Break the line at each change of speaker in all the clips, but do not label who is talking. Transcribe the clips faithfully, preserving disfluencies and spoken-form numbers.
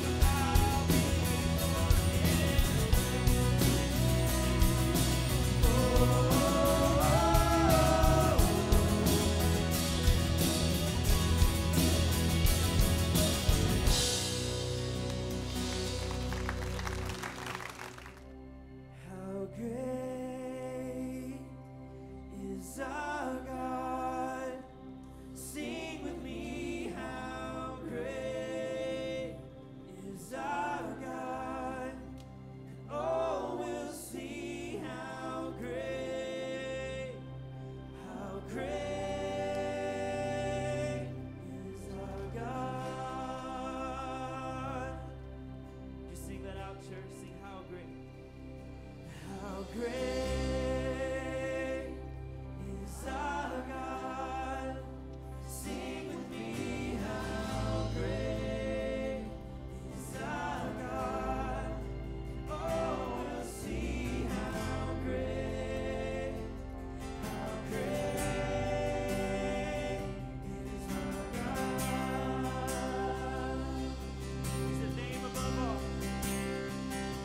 How great is our God? Sing with me, how great is our God? Oh, we'll see how great, how great is our God. Just sing that out, church. Sing how great. How great is our God? Sing with me, how great is our God? Oh, we'll see how great, how great is our God. He's the name above all.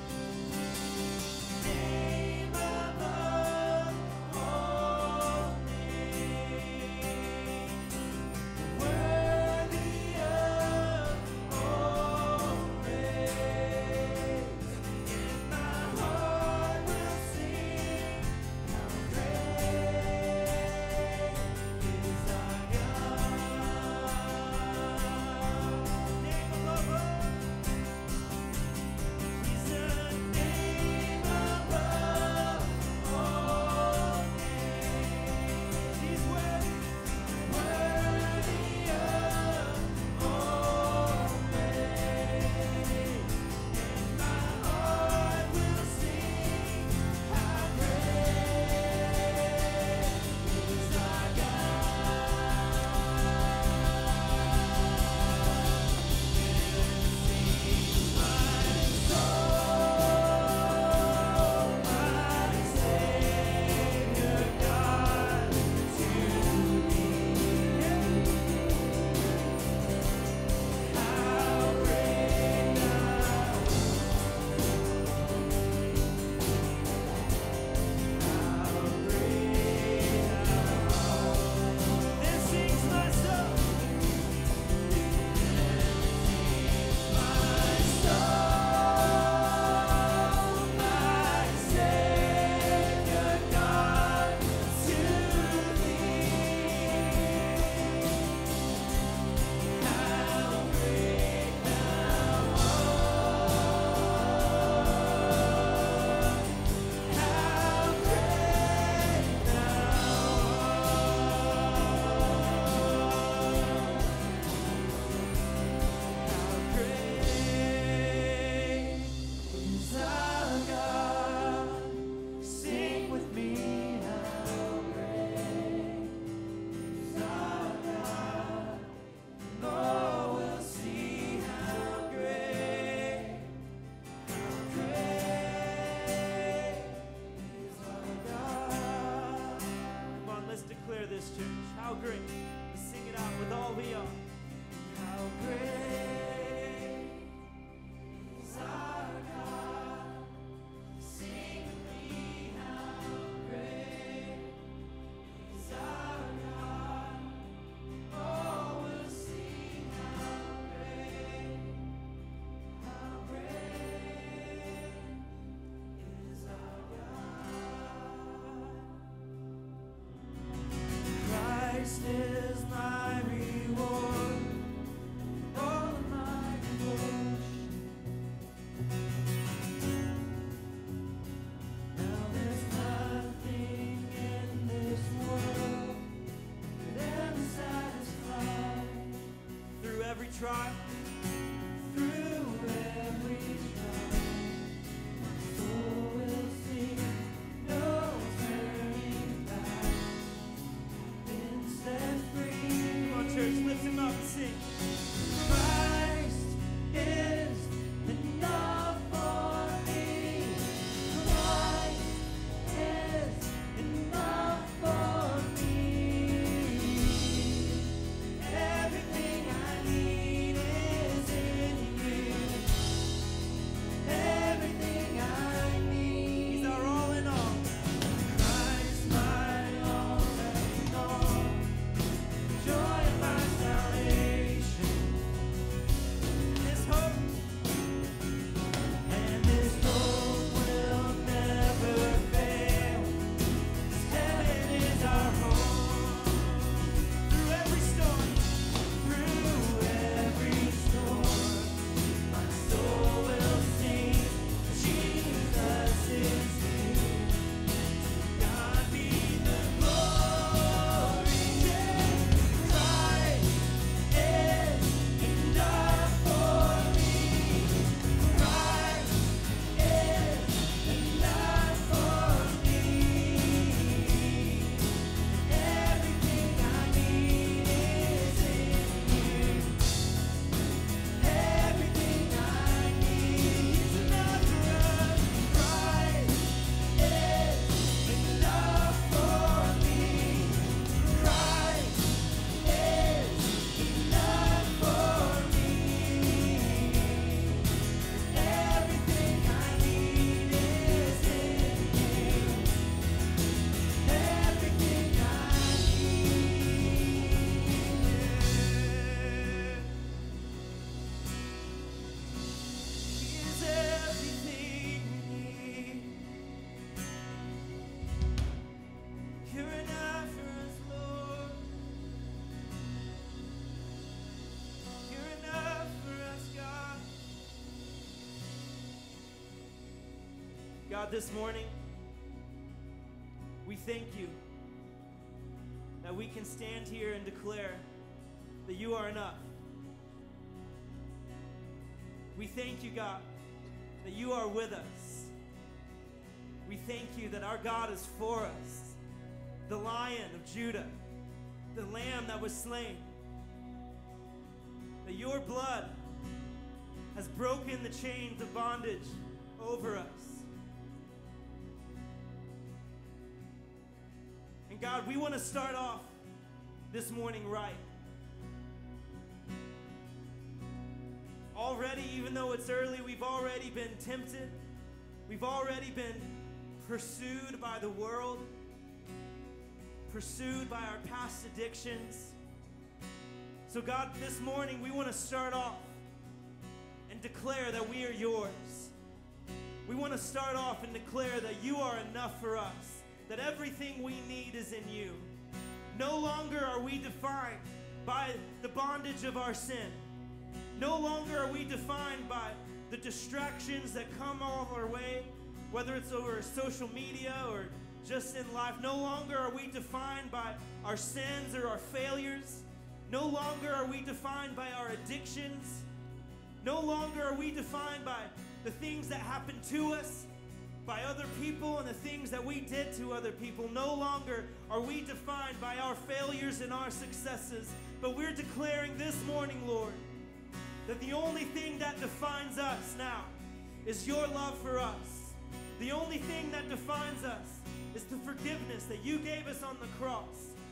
this church. How great. Let's sing it out with all we are. How great is our God. Sing with me, how great is our God. Oh, we'll sing how great, how great is our God. Christ is my reward, all of my devotion. Now there's nothing in this world that ever satisfies. Through every trial, through every trial, my soul will sing, no turning back. Been set free. Come on, church, lift him up and sing. Christ is enough for me. Christ is enough for me. Everything I need is in you. Everything I need. He's our all in all. Christ, my all in all. Joy of my salvation. This hope, and this hope will never fail. 'Cause heaven is our home. Through every storm, through every storm, my soul will sing. Jesus is here. God be the glory. Christ is enough for me. Christ is enough for me. Everything I need is in you. Everything I need is enough for us. Christ is enough for me. Christ is enough for me. Everything I need is in you. Everything I need. He is everything we need. You're enough for us, Lord. You're enough for us, God. God, this morning, we thank you that we can stand here and declare that you are enough. We thank you, God, that you are with us. We thank you that our God is for us, the Lion of Judah, the Lamb that was slain, that your blood has broken the chains of bondage over us. And God, we want to start off this morning right. Already, even though it's early, we've already been tempted. We've already been pursued by the world, pursued by our past addictions. So God, this morning we want to start off and declare that we are yours. We want to start off and declare that you are enough for us, that everything we need is in you. No longer are we defined by the bondage of our sin. No longer are we defined by the distractions that come all our way, whether it's over social media or just in life. No longer are we defined by our sins or our failures. No longer are we defined by our addictions. No longer are we defined by the things that happen to us, by other people and the things that we did to other people. No longer are we defined by our failures and our successes, but we're declaring this morning, Lord, that the only thing that defines us now is your love for us. The only thing that defines us is the forgiveness that you gave us on the cross.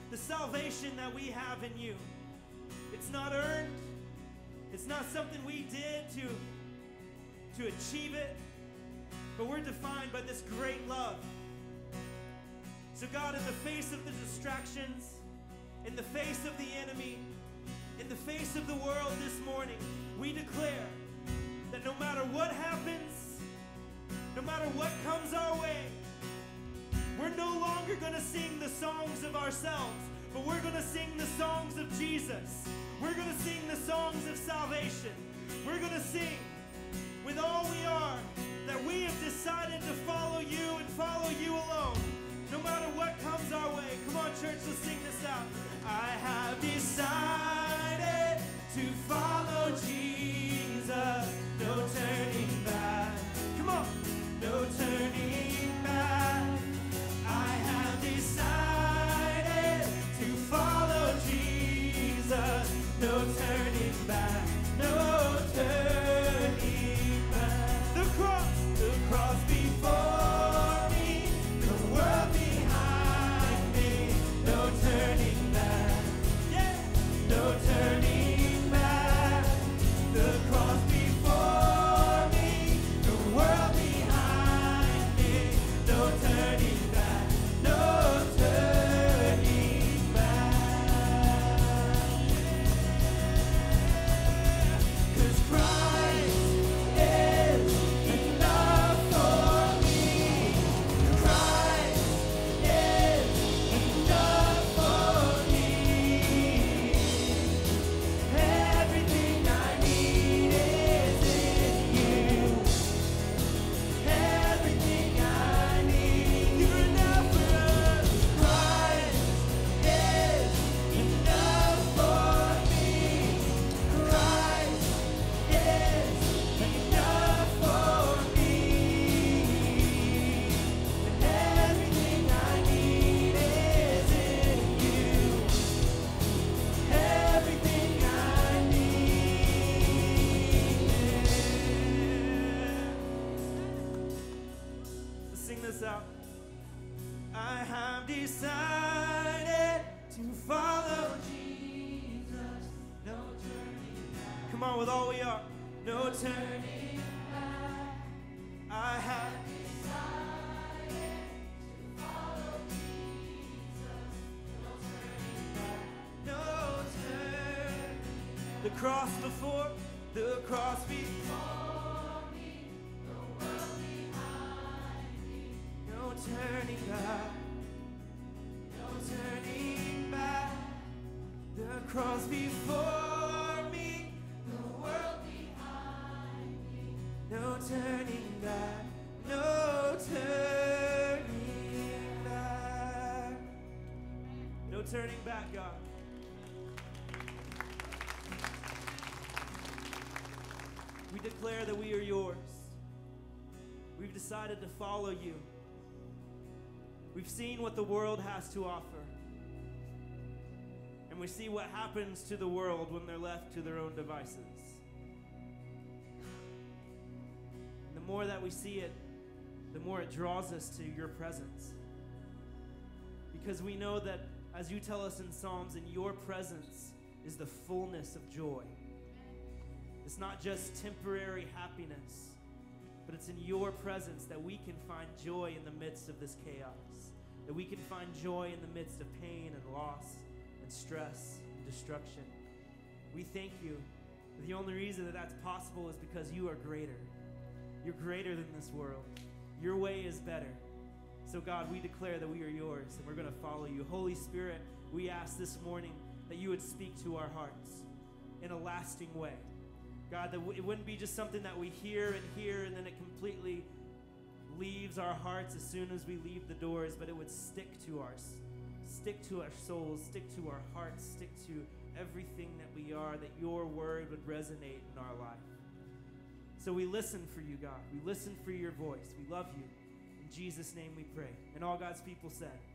the salvation that we have in you. It's not earned. It's not something we did to, to achieve it, but we're defined by this great love. So God, in the face of the distractions, in the face of the enemy, in the face of the world this morning, we declare that no matter what happens, no matter what comes our way, we're no longer going to sing the songs of ourselves, but we're going to sing the songs of Jesus. We're going to sing the songs of salvation. We're going to sing with all we are that we have decided to follow you and follow you alone, no matter what comes our way. Come on, church, let's sing this out. I have decided to follow Jesus. No turning back. Come on. No turning back. I have decided to follow Jesus. No turning back. No turning back. The cross, the cross before me, the world behind me. No turning back. Yeah. No turning back. The cross before me, the world behind me. No turning back. No turning back. 'Cause Christ is enough for me. Christ is enough for me. Everything I need is in you. Everything I need, you're enough for us. Christ is enough for me. Christ is enough for me. And everything I need is in you. Everything I need. Let's sing this out. I have decided to follow Jesus. No turning back. Come on, with all we are. No turning back. I have decided to follow Jesus. No turning back. No turning. The cross before, the cross before me, the world behind me. No turning back. No turning back. The cross before me, the world behind me. No turning back. No turning back. No turning back, God. We declare that we are yours. We've decided to follow you. We've seen what the world has to offer. And we see what happens to the world when they're left to their own devices. And the more that we see it, the more it draws us to your presence. Because we know that, as you tell us in Psalms, in your presence is the fullness of joy. It's not just temporary happiness, but it's in your presence that we can find joy in the midst of this chaos, that we can find joy in the midst of pain and loss and stress and destruction. We thank you. The only reason that that's possible is because you are greater. You're greater than this world. Your way is better. So God, we declare that we are yours and we're going to follow you. Holy Spirit, we ask this morning that you would speak to our hearts in a lasting way. God, that it wouldn't be just something that we hear and hear and then it completely leaves our hearts as soon as we leave the doors, but it would stick to our, stick to our souls, stick to our hearts, stick to everything that we are, that your word would resonate in our life. So we listen for you, God. We listen for your voice. We love you. In Jesus' name we pray. And all God's people said,